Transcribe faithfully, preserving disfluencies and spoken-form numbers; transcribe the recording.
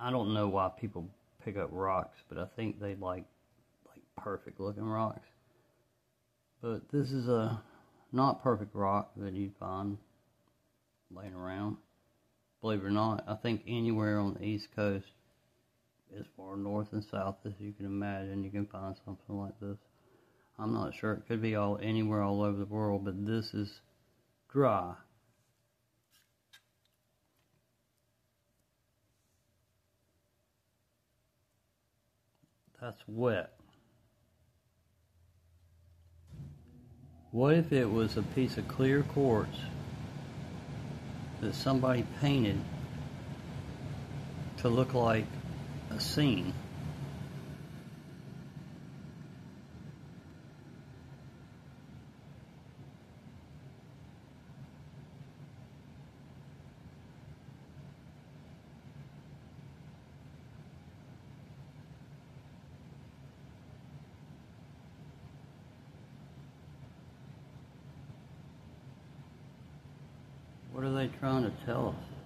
I don't know why people pick up rocks, but I think they like like perfect looking rocks. But this is a not perfect rock that you'd find laying around. Believe it or not, I think anywhere on the East Coast, as far north and south as you can imagine, you can find something like this. I'm not sure. It could be all anywhere all over the world, but this is dry. That's wet. What if it was a piece of clear quartz that somebody painted to look like a scene? What are they trying to tell us?